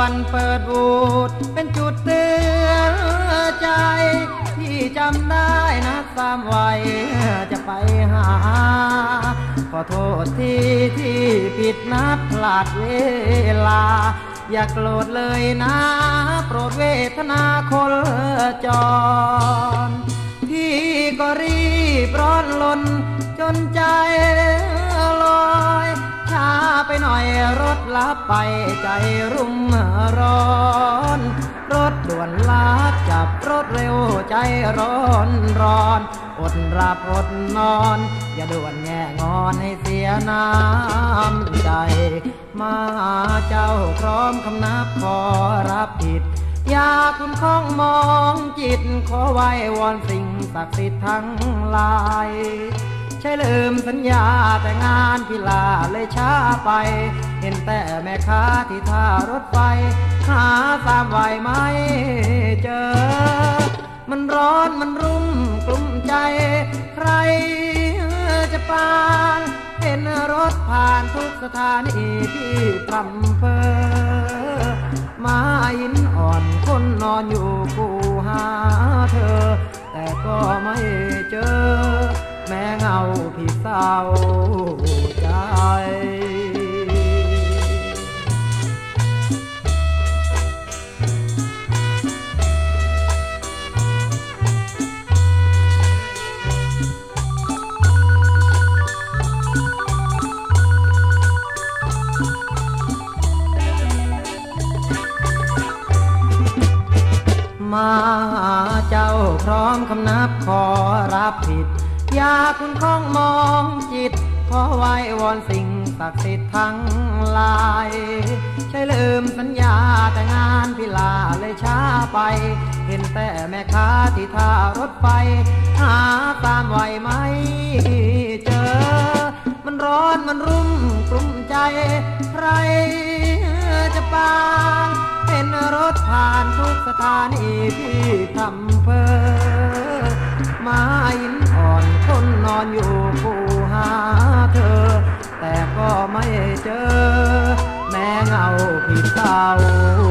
วนเปิดบูดเป็นจุดเตือนใจที่จำได้นะสามวัยจะไปหาขอโทษที่ผิดนัดพลาดเวลาอย่าโกรธเลยนะโปรดเวทนาคนจรพี่ก็รีบร้อนลนจนใจลอยช้าไปหน่อยรถลับไปใจรุ่มร้อนรถด่วนลับจับรถเร็วใจร้อนอดหลับอดนอนอย่าด่วนแง่งอนให้เสียน้ำใจมาหาเจ้าพร้อมคำนับขอรับผิดอย่าคุณข้องมองจิตขอไว้วอนสิ่งศักดิ์สิทธิ์ทั้งหลายใช่ลืมสัญญาแต่งานพิลาเลยช้าไปเห็นแต่แม่ค้าที่ท่ารถไฟหาตามไหวไหมเจอมันร้อนมันรุ่มกลุ้มใจใครจะปานเห็นรถผ่านทุกสถานีที่พร่ำเพ้อมาหินอ่อนคนนอนอยู่กูหาเธอแต่ก็ไม่เจอแม้เงาพี่เศร้าใจมาหาเจ้าพร้อมคำนับขอรับผิดอย่าคุณข้องมองจิตขอไว้วอนสิ่งศักดิ์สิทธิ์ทั้งหลายใช่ลืมสัญญาแต่งานพิลาเลยช้าไปเห็นแต่แม่ค้าที่ท่ารถไฟหาตามไหวไหมเจอมันร้อนมันรุ่มกลุ้มใจใครจะปานเป็นรถผ่านทุกสถานีที่ทำเพ้อมาหินอ่อนคนนอนอยู่กูหาเธอแต่ก็ไม่เจอแม้เงาพี่เศร้า